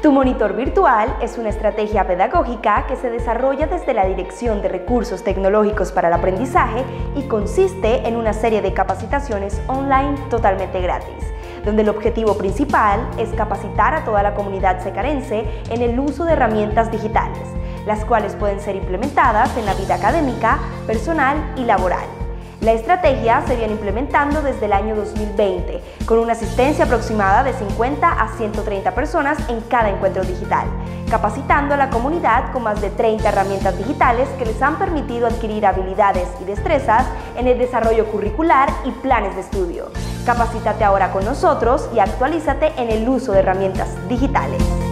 Tu Monitor Virtual es una estrategia pedagógica que se desarrolla desde la Dirección de Recursos Tecnológicos para el Aprendizaje y consiste en una serie de capacitaciones online totalmente gratis, donde el objetivo principal es capacitar a toda la comunidad secarense en el uso de herramientas digitales, las cuales pueden ser implementadas en la vida académica, personal y laboral. La estrategia se viene implementando desde el año 2020, con una asistencia aproximada de 50 a 130 personas en cada encuentro digital, capacitando a la comunidad con más de 30 herramientas digitales que les han permitido adquirir habilidades y destrezas en el desarrollo curricular y planes de estudio. Capacítate ahora con nosotros y actualízate en el uso de herramientas digitales.